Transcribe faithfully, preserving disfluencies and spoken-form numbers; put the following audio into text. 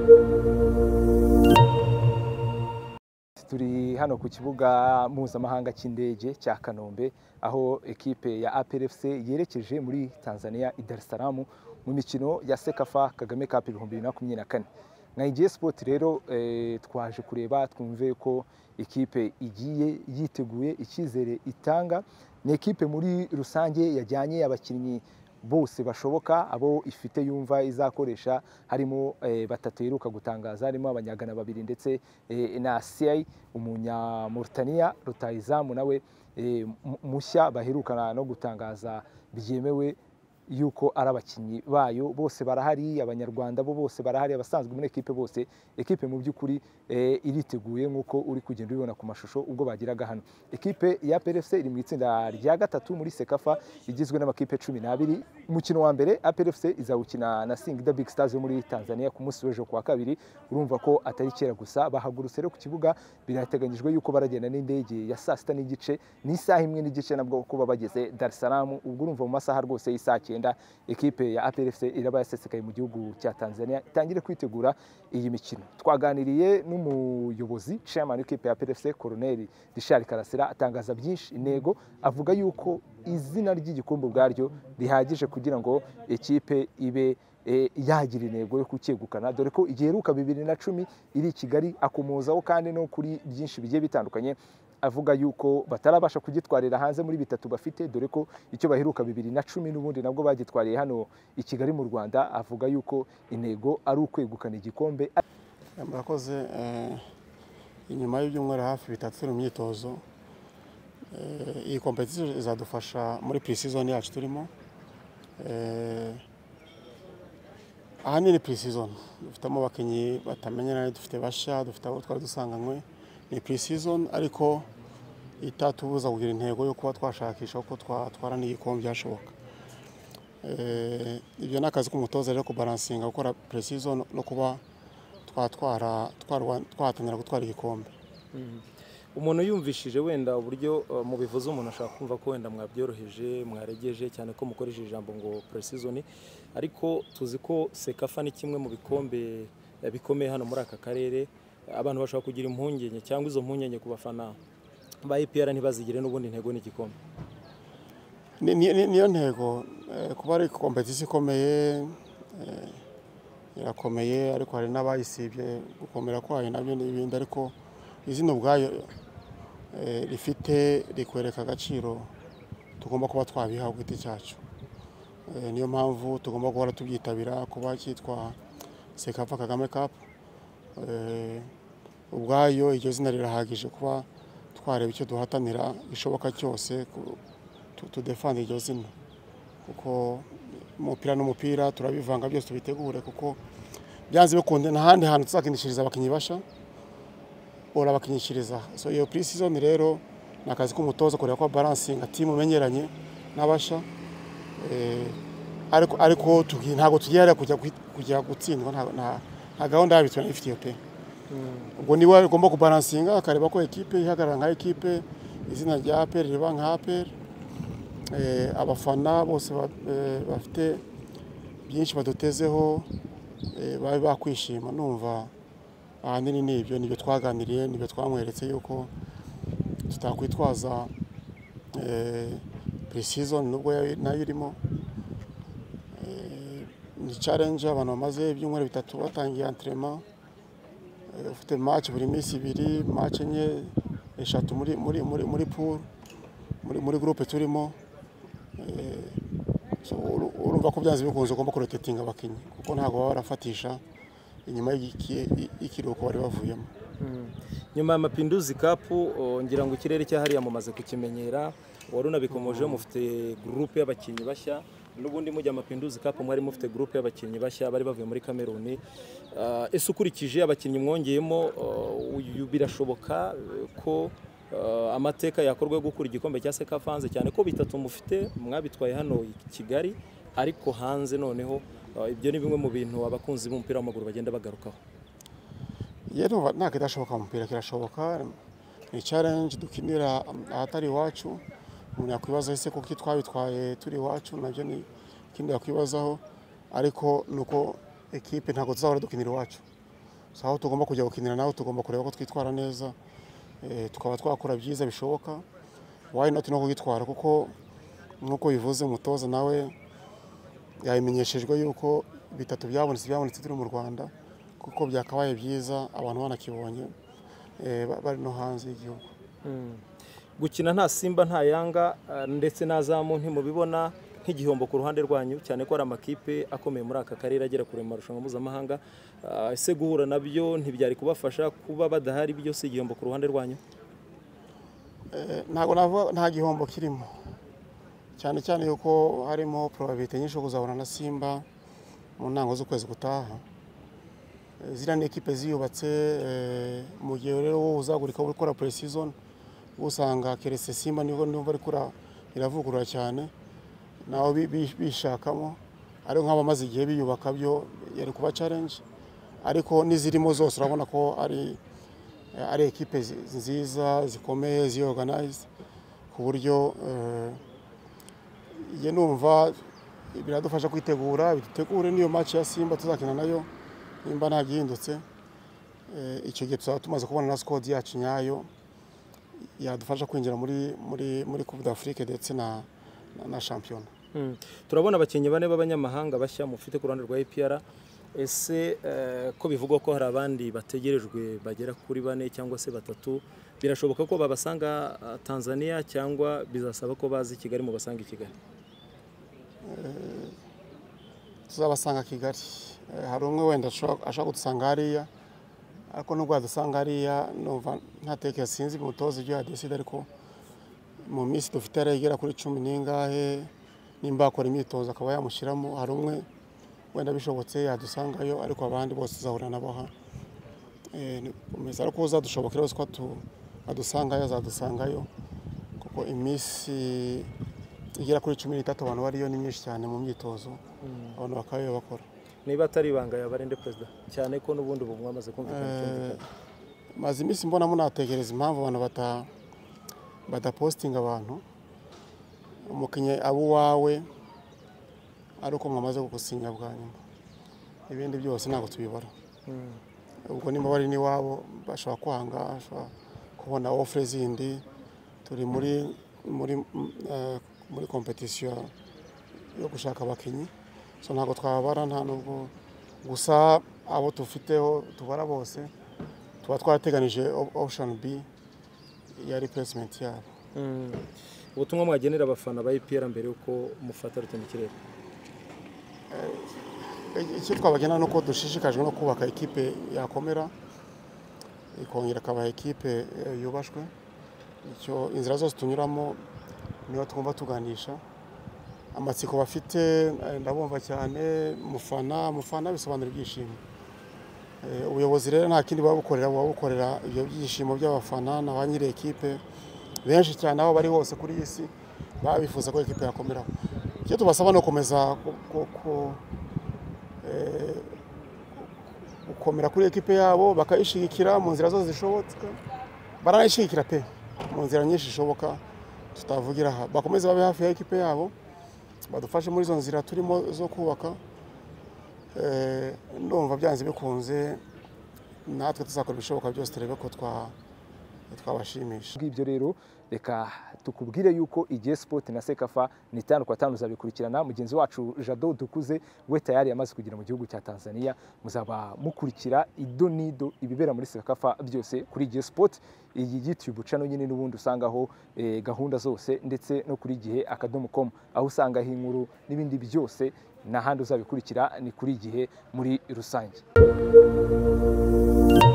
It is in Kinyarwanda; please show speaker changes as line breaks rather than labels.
Turi hano ku kibuga mpuzamahanga cy'indege cya Kanombe aho ekipe ya A P R F C yerekeje muri Tanzania i Dar es Salaam mu mikino ya Sekafa Kagame Cup ibihumbi bibiri na makumyabiri na kane. Nka I G Sport rero eh, twaje kureba twumve ko ekipe igiye yiteguye, icyizere itanga. Ni ekipe muri rusange yajyanye abakinnyi bose bashoboka abo ifite yumva izakoresha, harimo eh, batatu iruka gutangaza, harimo abanyagana babiri ndetse eh, na C I umunya Mauritania rutayizamu nawe eh, mushya baherukana no gutangaza byemewe yuko ari abakinnyi bayo. Bose barahari, abanyarwanda bo bose barahari, abasanzwe muri ekipe bose. Ekipe mu by'ukuri eh, iriteguye nkuko uri kugenda ubibona ku mashusho ubwo bagiraga hano. Ekipe ya A P R F C iri mu itsinda rya gatatu muri Sekafa igizwe n'amakipe cumi n'abiri. Umukino wa mbere A P R F C izawukina na Singida Big Stars yo muri Tanzania ku munsi w'ejo kuwa kabiri. Urumva ko atari kera gusa, bahagurutse rero ku kibuga. Birateganyijwe yuko baragenda n'indege ya saa sita n'igice n'isaha imwe n'igice nabwo kuba bageze Dar es Salaam. Ubwo urumva mu masaha rwose y'isaha cyenda ekipe ya A P R F C iraba yasesekaye mu gihugu cya Tanzania itangire kwitegura iyi mikino. Twaganiriye n'umuyobozi chairman w'ikipe ya A P R F C Colonel Richard Karasira, atangaza byinshi intego, avuga yuko izina ry'igikombe ubwaryo rihagije kugira ngo ekipe ibe e, yagira intego yo kucyegukana, dore ko igiheruka bibiri na cumi iri i Kigali. Akomozaho kandi no kuri byinshi bigiye bitandukanye, avuga yuko batarabasha kugitwarira hanze muri bitatu bafite, dore ko icyo baheruka bibiri na cumi n'ubundi nabwo bagitwariye hano i Kigali mu Rwanda. Avuga yuko intego ari ukwegukana igikombe.
Murakoze. Inyuma y'ibyumweru hafi bitatu turi mu myitozo, iyi competition izadufasha muri pre-season yacu turimo. Ahanini pre-season dufitemo abakinnyi batamenyeranye, dufite bashya, dufite abo twari dusanganywe. Ni pre-season ariko itatubuza kugira intego yo kuba twashakisha uko twatwara n'igikombe byashoboka. Ibyo ni akazi k'umutoza rero kubalansinga, gukora pre-season no kuba twatwara twahatanira gutwara igikombe.
Umuntu yumvishije wenda uburyo mu bivuze umuntu ashaka kumva ko wenda mwabyoroheje, mwaregeje cyane ko mukoresheje ijambo ngo pre-season, ariko tuzi ko Sekafa ni kimwe mu bikombe bikomeye hano muri aka karere. Abantu bashaka kugira impungenge cyangwa izo mpungenge ku bafana ba A P R ntibazigire n'ubundi intego n'igikombe.
Niyo ntego, kuba ari competition ikomeye, irakomeye, ariko hari n'abayisibye gukomera kwayo nabyo n'ibindi, ariko izina ubwayo rifite rikwereka agaciro tugomba kuba twabiha ku giti cyacu. Niyo mpamvu tugomba guhora tubyitabira kuba cyitwa Sekafa Kagame Cup. Ubwayo iryo zina rirahagije kuba twareba icyo duhatanira ishoboka cyose tudefanda iryo zina, kuko umupira n'umupira turabivanga byose tubitegure, kuko byanze bikunde n'ahandi hantu tuzakinishiriza abakinnyi basha ora abakinyishiriza. So iyo pre-season rero ni akazi k'umutoza kureba ko balansinga team umenyeranye n'abasha, ariko ariko ntabwo tugiye kujya kujya gutsindwa, nta gahunda yabitse ifitiye pe. Ubwo niwe agomba kubalansinga akareba ko ekipe ihagarara nka ekipe, izina rya A P R riba nka A P R, abafana bose bafite byinshi badutezeho babe bakwishima. Numva ahanini n'ibyo nibyo twaganiriye, nibyo twamweretse yuko tutakwitwaza pre-season nubwo nayo irimo. Ni challenge abantu bamaze ibyumweru bitatu batangiye entraînement, ufite match buri minsi ibiri, match enye eshatu muri muri muri muri pool, muri muri groupe turimo. So urumva ko byanze bikunze ugomba kurotatinga abakinnyi, kuko ntabwo baba barafatisha inyuma y'ikiruhuko bari bavuyemo.
Nyuma ya Mapinduzi Cup ngira ngo ikirere cyahariya mumaze kukimenyera, wari unabikomoje mufite groupe y'abakinnyi bashya, n'ubundi mujya Mapinduzi Cup mwari mufite groupe y'abakinnyi bashya bari bavuye muri Cameroon. Ese ukurikije abakinnyi mwongeyemo, birashoboka ko amateka yakorwa gukura igikombe cya Sekafa hanze, cyane ko bitatu mufite mwabitwaye hano i Kigali, ariko hanze noneho ibyo ni bimwe mu bintu abakunzi b'umupira w'amaguru bagenda bagarukaho.
Yero nta kidashoboka mu mupira kirashoboka, ni challenge dukinira ahatari iwacu. Umuntu yakwibaza ese kuko twabitwaye turi iwacu, nabyo ni kindi yakwibazaho, ariko nuko ekipe ntago tuzahora dukinira iwacu. so aho tugomba kujya gukinira naho tugomba kureba ko twitwara neza eh, tukaba twakora byiza bishoboka why not no kugitwara kuko nkuko bivuze umutoza nawe yabimenyeshejwe yuko bitatu byabonetse byabonetse turi mu Rwanda kuko byakabaye byiza abantu banakibonye eh, bari no hanze y'igihugu.
Gukina nta Simba nta Yanga ndetse n'Azamu ntimubibona nk'igihombo ku ruhande rwanyu cyane ko ari amakipe akomeye muri aka karere agera kure mu marushanwa mpuzamahanga, ese guhura nabyo ntibyari kubafasha kuba badahari byose igihombo ku ruhande rwanyu?
Ntago navuga nta gihombo kirimo cyane cyane yuko harimo probability nyinshi yo kuzahura na Simba mu ntango z'ukwezi gutaha. Zira ni ekipe ziyubatse mu gihe rero uzagurika uri gukora pre-season usanga keretse Simba niho ndumva ari kura iravugurura cyane naho bishakamo ari nk'abamaze igihe biyubaka byo yari kuba challenge, ariko nizirimo zose urabona ko ari ari ekipe nziza zikomeye ziorganize ku buryo ye numva biradufasha kwitegura bitegure niyo match ya Simba tuzakina nayo nimba nta gihindutse icyo gihe tuzaba tumaze kubona na squad yacu nyayo yadufasha kwinjira muri muri muri Coupe d'Afrique ndetse na na champion.
Hmm. Turabona abakinnyi bane b'abanyamahanga bashya mufite ku ruhande rwa A P R, ese uh, ko bivugwa ko hari abandi bategerejwe bagera kuri bane cyangwa se batatu, birashoboka ko babasanga uh, Tanzania cyangwa bizasaba ko bazi Kigali mu basanga i Kigali?
Uh, tuzabasanga Kigali. Uh, hari umwe wenda ashaka gusanga hariya ariko nubwo adusanga hariya numva ntateke sinzi umutoza ibyo yadeside, ariko mu minsi dufite aragera kuri cumi n'ingahe nimba akora imyitozo akaba yamushyiramo, hari umwe wenda bishobotse yadusangayo ariko abandi bose zahura nabaha eh umeza ariko uzadushoboka rero ko adusangayo azadusangayo kuko iminsi igera kuri cumi n'itatu abantu bariyo ni myinshi cyane mu myitozo abantu bakaye bakora.
Niba atari ibanga yabarinde president cyane ko nubundi ubu mwamaze kumvikana
maze iminsi mbona munatekereza impamvu abantu bata bada posting abantu umukinye abo wawe ariko mwamaze gusinya bwa nyuma, ibindi byose ntabwo tubibara. Ubwo nimba bari ni wabo bashobora kwanga ashobora kubona offers zindi, turi muri muri muri competition yo gushaka abakinyi, so ntabwo twabara nta nubwo gusa abo tufiteho tubara bose tuba twarateganije option B ya replacement yabo.
Ubutumwa mwagenera abafana ba A P R mbere uko mufata rutema kirere?
Icyo twabagena nuko dushishikajwe no kubaka ekipe yakomera ikongera akaba ekipe yubashwe, icyo inzira zose tunyuramo niyo twumva tuganisha. Amatsiko bafite ndabumva cyane, mufana mufana bisobanura ibyishimo. Ubuyobozi rero nta kindi babukorera babukorera ibyo byishimo by'abafana na ba nyiri ekipe benshi cyane aho bari hose kuri isi babifuza ko ekipe yakomeraho. Icyo tubasaba no komeza gukomera kuri ekipe yabo bakayishigikira mu nzira zose zishobotse, baranayishigikira pe mu nzira nyinshi zishoboka tutavugira aha, bakomeza babe hafi ya ekipe yabo badufashe muri zo nzira turimo zo kubaka. Eh ndumva byanze bikunze natwe tuzakora ibishoboka byose turebe ko twa twabashimisha.
Ibyo rero reka tukubwire yuko igihe Sport na Sekafa ni tano kwa tano zabikurikirana. Mugenzi wacu Jado Dukuze we tayari yamaze kugira mu gihugu cya Tanzania, muzaba mukurikira idonido ibibera muri Sekafa byose kuri igihe Sport, iyi YouTube channel nyine n'ubundi usangaho eh, gahunda zose ndetse no kuri gihe akadomo com aho usangaho inkuru n'ibindi byose n'ahandi uzabikurikira ni kuri gihe muri rusange.